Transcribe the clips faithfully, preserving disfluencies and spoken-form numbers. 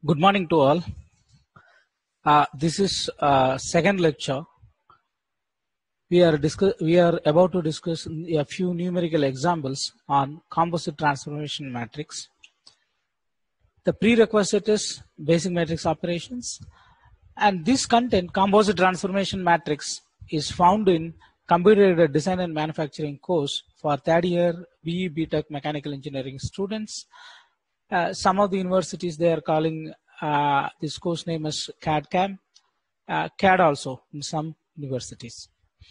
Good morning to all. Uh, this is uh, second lecture. We are discuss we are about to discuss a few numerical examples on composite transformation matrix. The prerequisite is basic matrix operations, and this content, composite transformation matrix, is found in Computer Design and Manufacturing course for third year B E B Tech Mechanical Engineering students. Uh, some of the universities, they are calling uh, this course name as C A D C A M, uh, C A D also in some universities.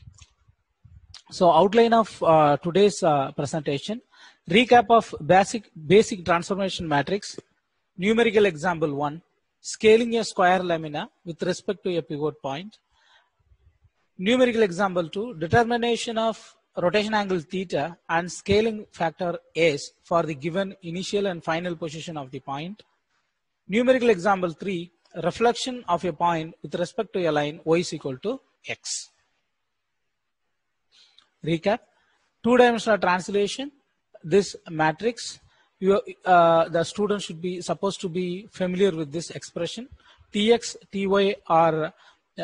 So outline of uh, today's uh, presentation, recap of basic basic transformation matrix, numerical example one, scaling a square lamina with respect to a pivot point, numerical example two, determination of rotation angle theta and scaling factor S for the given initial and final position of the point. Numerical example three, reflection of a point with respect to a line y is equal to x. Recap, two-dimensional translation, this matrix, you, uh, the student should be supposed to be familiar with this expression. Tx, Ty are uh,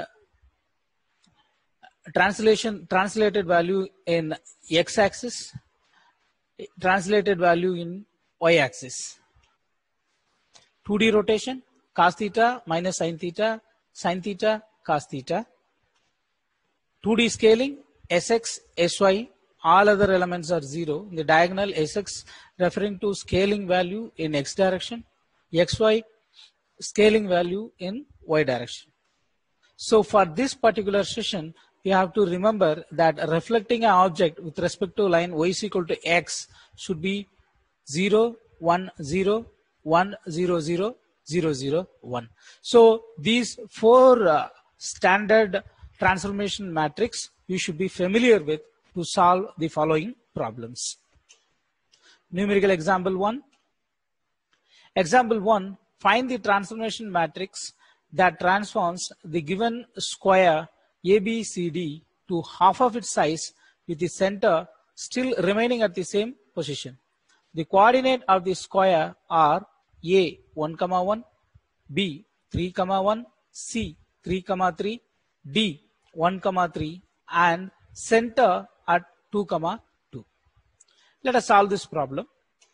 translation translated value in x-axis, translated value in y-axis. two D rotation, cos theta minus sin theta, sin theta, cos theta. two D scaling, Sx, Sy, all other elements are zero. In the diagonal, Sx referring to scaling value in x direction, Xy scaling value in y direction. So for this particular session, you have to remember that reflecting an object with respect to line y is equal to x should be zero, one, zero, one, zero, zero, zero, zero, one. So these four uh, standard transformation matrix you should be familiar with to solve the following problems. Numerical example one. Example one, find the transformation matrix that transforms the given square A B C D to half of its size with the center still remaining at the same position. The coordinate of the square are A one, one, B three, one, C three, three, D one, three and center at two, two. Let us solve this problem.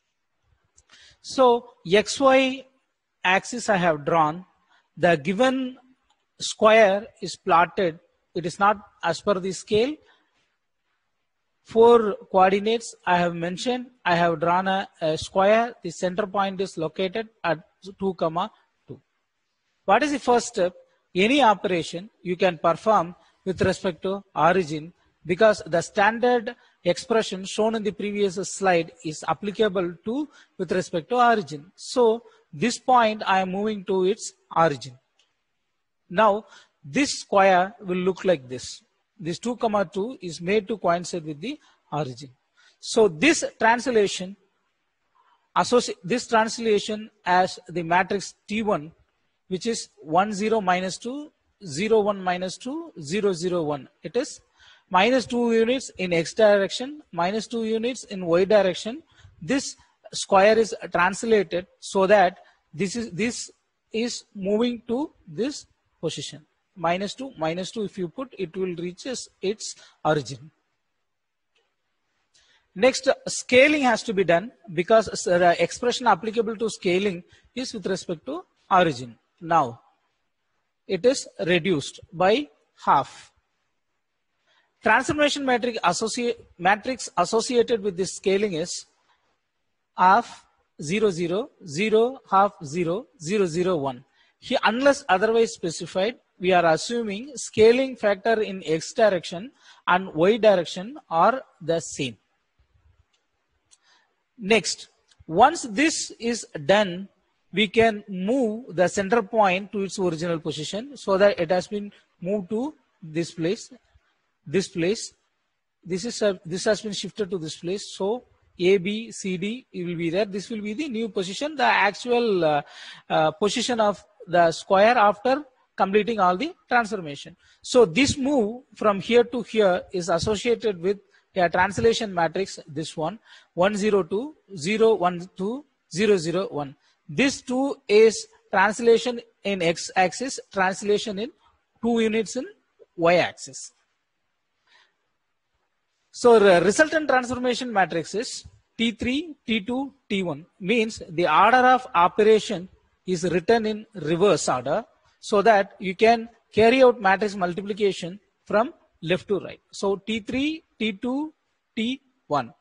So X Y axis I have drawn. The given square is plotted. It is not as per the scale. Four coordinates I have mentioned. I have drawn a, a square. The center point is located at two, two. What is the first step? Any operation you can perform with respect to origin, because the standard expression shown in the previous slide is applicable to with respect to origin. So this point I am moving to its origin. Now this square will look like this. This two, two is made to coincide with the origin. So this translation, associate this translation as the matrix T one, which is one, zero, minus two, zero, one, minus two, zero, zero, one. It is minus two units in x direction, minus two units in y direction. This square is translated so that this is this is moving to this position. Minus two, minus two, if you put, it will reach its origin. Next, scaling has to be done because the expression applicable to scaling is with respect to origin. Now, it is reduced by half. Transformation matrix, associate, matrix associated with this scaling is half, zero, zero, zero, half, zero, zero, zero, one. Here, unless otherwise specified, we are assuming scaling factor in x direction and y direction are the same. Next, once this is done, we can move the center point to its original position so that it has been moved to this place, this place. This is a, this has been shifted to this place. So A, B, C, D will be there. This will be the new position, the actual uh, uh, position of the square after completing all the transformation. So this move from here to here is associated with a translation matrix, this one, one, zero, two, zero, one, two, zero, zero, one. This two is translation in x-axis, translation in two units in y-axis. So the resultant transformation matrix is T three, T two, T one, means the order of operation is written in reverse order so that you can carry out matrix multiplication from left to right. So T three, T two, T one.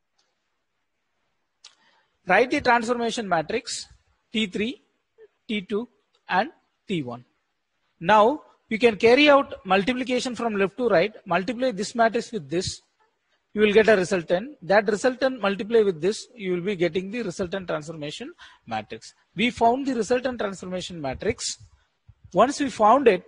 Write the transformation matrix T three, T two and T one. Now you can carry out multiplication from left to right, multiply this matrix with this, you will get a resultant. That resultant multiply with this, you will be getting the resultant transformation matrix. We found the resultant transformation matrix. Once we found it,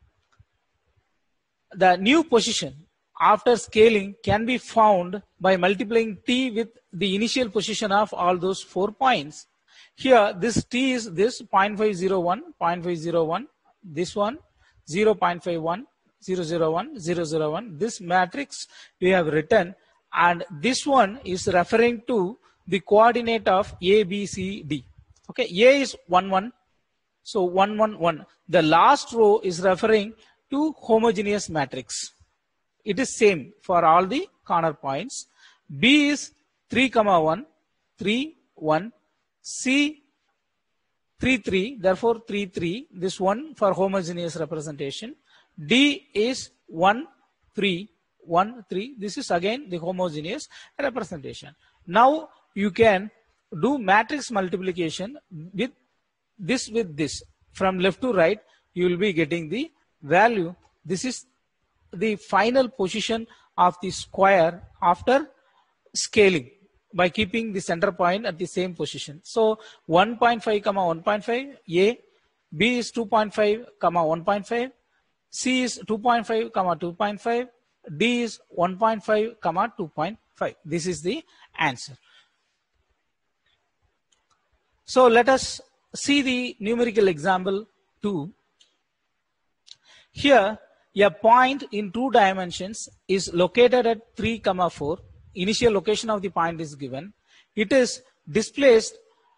the new position after scaling can be found by multiplying T with the initial position of all those four points. Here this T is this zero point five zero one, zero point five zero one, this one zero point five one, zero zero one, zero zero one. This matrix we have written, and this one is referring to the coordinate of A, B, C, D. Okay, A is one one, so one one one. The last row is referring to homogeneous matrix. It is same for all the corner points. B is three comma one, three one. C three three, therefore three three. This one for homogeneous representation. D is one three one three. This is again the homogeneous representation. Now you can do matrix multiplication with this with this. From left to right, you will be getting the value. This is the final position of the square after scaling by keeping the center point at the same position. So one point five comma one point five, A, B is two point five comma one point five, C is two point five comma two point five, D is one point five comma two point five. This is the answer. So let us see the numerical example two. Here a point in two dimensions is located at three comma four. Initial location of the point is given. It is displaced.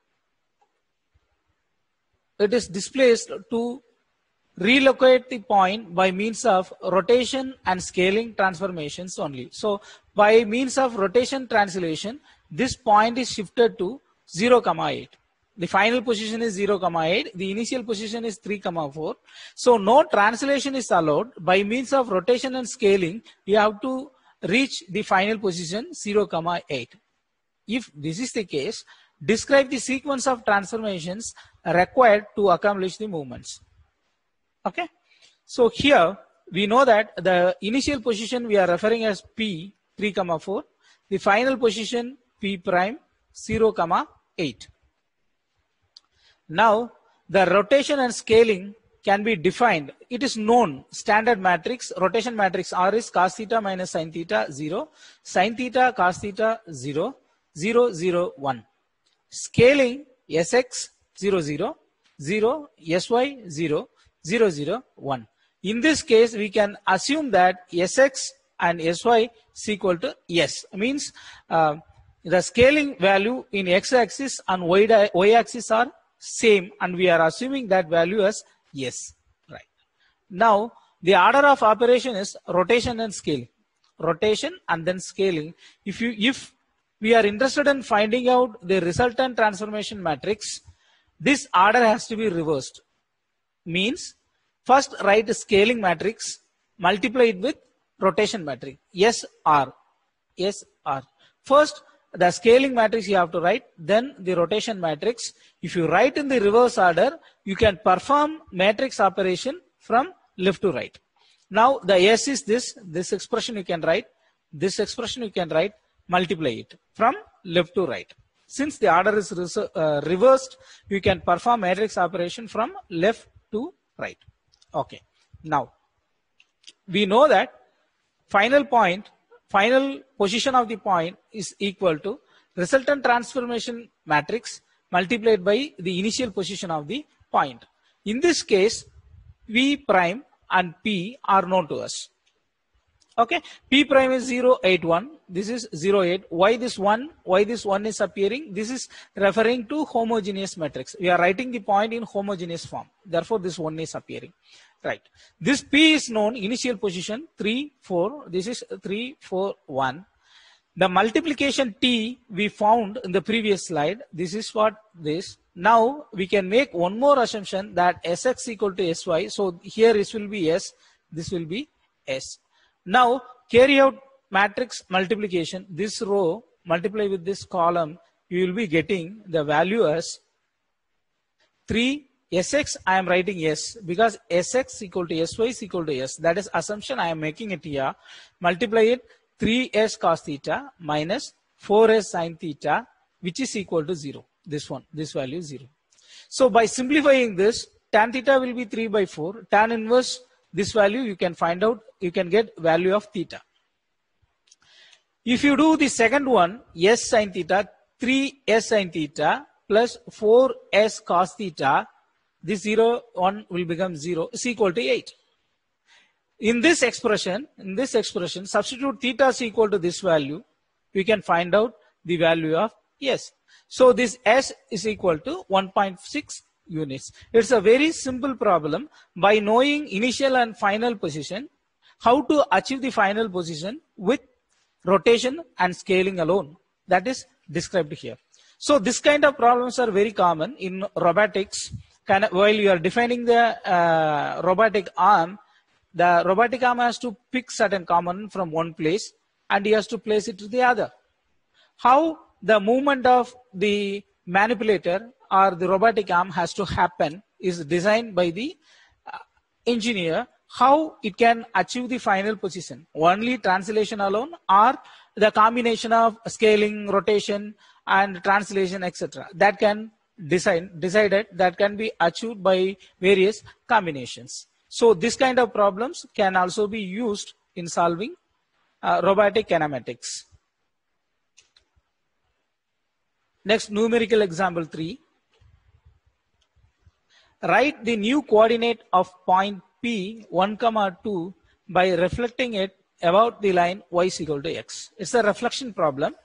It is displaced to relocate the point by means of rotation and scaling transformations only. So by means of rotation translation, this point is shifted to zero comma eight. The final position is zero comma eight. The initial position is three comma four. So no translation is allowed. By means of rotation and scaling, you have to reach the final position zero comma eight. If this is the case, describe the sequence of transformations required to accomplish the movements. Okay. So here we know that the initial position we are referring as P three comma four. The final position P prime zero comma eight. Now the rotation and scaling can be defined. It is known standard matrix. Rotation matrix R is cos theta minus sin theta zero, sin theta cos theta zero, zero zero one. Scaling Sx zero zero, zero, Sy zero, zero zero one. In this case, we can assume that Sx and Sy is equal to S. Means uh, the scaling value in x-axis and y-axis are same, and we are assuming that value as yes, right. Now the order of operation is rotation and scaling. Rotation and then scaling. If you if we are interested in finding out the resultant transformation matrix, this order has to be reversed. Means first write a scaling matrix, multiply it with rotation matrix. S R. S R. First the scaling matrix you have to write, then the rotation matrix. If you write in the reverse order, you can perform matrix operation from left to right. Now the S is this, this expression you can write, this expression you can write, multiply it from left to right. Since the order is uh, reversed, you can perform matrix operation from left to right. Okay. Now we know that final point, final position of the point is equal to resultant transformation matrix multiplied by the initial position of the point. In this case, V prime and P are known to us. Okay, P prime is zero eight one, this is zero eight. Why this one? Why this one is appearing? This is referring to homogeneous matrix. We are writing the point in homogeneous form. Therefore, this one is appearing. Right. This P is known initial position three, four. This is three, four, one. The multiplication T we found in the previous slide. This is what this. Now we can make one more assumption that S X equal to S Y. So here this will be S. This will be S. Now carry out matrix multiplication. This row multiply with this column. You will be getting the value as three. S X I am writing S because S X equal to S Y is equal to S. That is assumption I am making it here. Multiply it three S cos theta minus four S sin theta, which is equal to zero. This one, this value is zero. So by simplifying this, tan theta will be three by four. Tan inverse this value you can find out. You can get value of theta. If you do the second one, S sin theta, three S sin theta plus four S cos theta, this zero, one will become zero, is equal to eight. In this expression, in this expression, substitute theta is equal to this value. We can find out the value of S. So this S is equal to one point six units. It's a very simple problem. By knowing initial and final position, how to achieve the final position with rotation and scaling alone. That is described here. So this kind of problems are very common in robotics. Can, while you are defining the uh, robotic arm, the robotic arm has to pick certain component from one place and he has to place it to the other. How the movement of the manipulator or the robotic arm has to happen is designed by the uh, engineer. How it can achieve the final position, only translation alone or the combination of scaling, rotation and translation, et cetera. That can decide, decided that can be achieved by various combinations. So this kind of problems can also be used in solving uh, robotic kinematics. Next, numerical example three. Write the new coordinate of point P one comma two by reflecting it about the line y is equal to x. It's a reflection problem.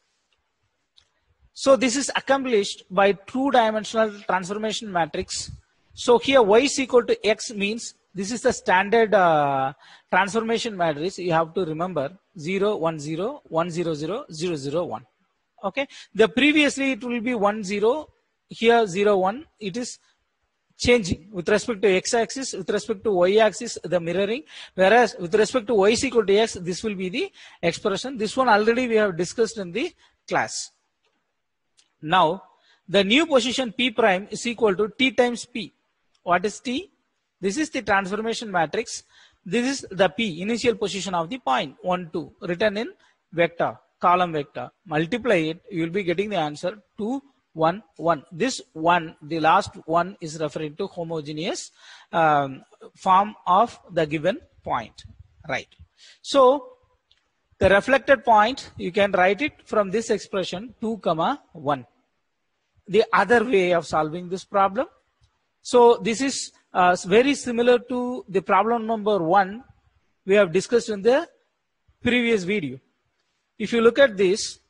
So this is accomplished by two-dimensional transformation matrix. So here y is equal to x means this is the standard uh, transformation matrix. You have to remember zero, one, zero, one, zero, zero, zero, zero, one. Okay. The previously it will be one, zero. Here zero, one. It is changing with respect to x-axis, with respect to y-axis, the mirroring. Whereas with respect to y is equal to x, this will be the expression. This one already we have discussed in the class. Now, the new position P prime is equal to T times P. What is T? This is the transformation matrix. This is the P, initial position of the point, one, two, written in vector, column vector. Multiply it, you will be getting the answer two, one, one. This one, the last one is referring to homogeneous um, form of the given point. Right. So, the reflected point, you can write it from this expression two comma one. The other way of solving this problem. So this is uh, very similar to the problem number one we have discussed in the previous video. If you look at this,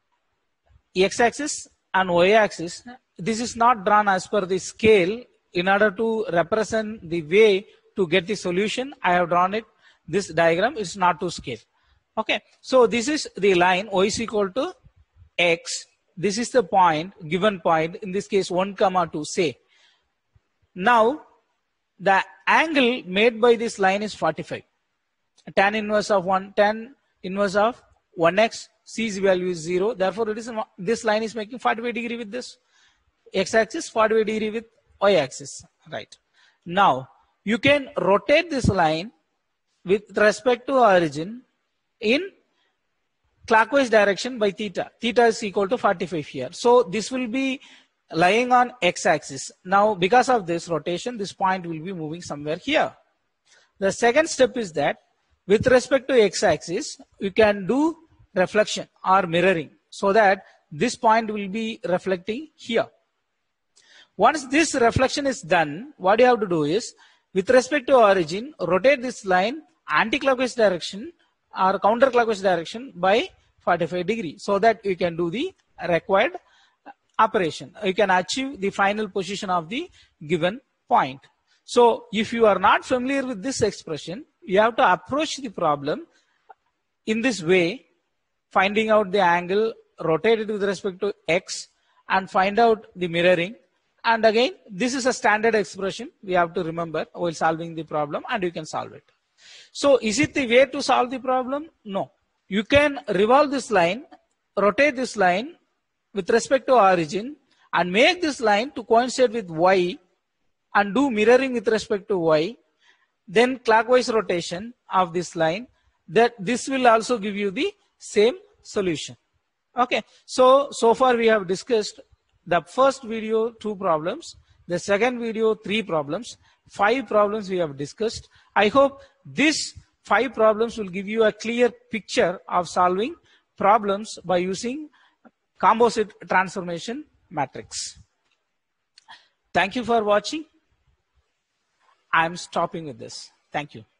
x-axis and y-axis, this is not drawn as per the scale. In order to represent the way to get the solution, I have drawn it. This diagram is not to scale. Okay, so this is the line y is equal to x. This is the point, given point, in this case one comma two, say. Now, the angle made by this line is forty-five. Tan inverse of one, tan inverse of one x, C's value is zero. Therefore, it is this line is making forty-five degree with this x-axis, forty-five degree with y-axis. Right. Now, you can rotate this line with respect to origin in clockwise direction by theta. Theta is equal to forty-five here. So this will be lying on x-axis. Now because of this rotation, this point will be moving somewhere here. The second step is that with respect to x-axis, you can do reflection or mirroring so that this point will be reflecting here. Once this reflection is done, what you have to do is, with respect to origin, rotate this line anti-clockwise direction or counterclockwise direction by forty-five degree, so that you can do the required operation. You can achieve the final position of the given point. So if you are not familiar with this expression, you have to approach the problem in this way, finding out the angle, rotate it with respect to x, and find out the mirroring. And again, this is a standard expression we have to remember while solving the problem, and you can solve it. So is it the way to solve the problem? No. You can revolve this line, rotate this line with respect to origin, and make this line to coincide with y, and do mirroring with respect to y, then clockwise rotation of this line. That this will also give you the same solution. Okay, so so far we have discussed the first video two problems, the second video three problems, five problems we have discussed. I hope this five problems will give you a clear picture of solving problems by using composite transformation matrix. Thank you for watching. I'm stopping with this. Thank you.